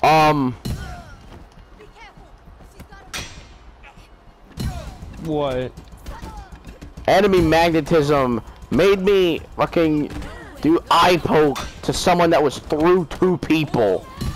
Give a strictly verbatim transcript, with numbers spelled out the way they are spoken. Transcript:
Um. What? Enemy magnetism made me fucking do eye poke to someone that was through two people.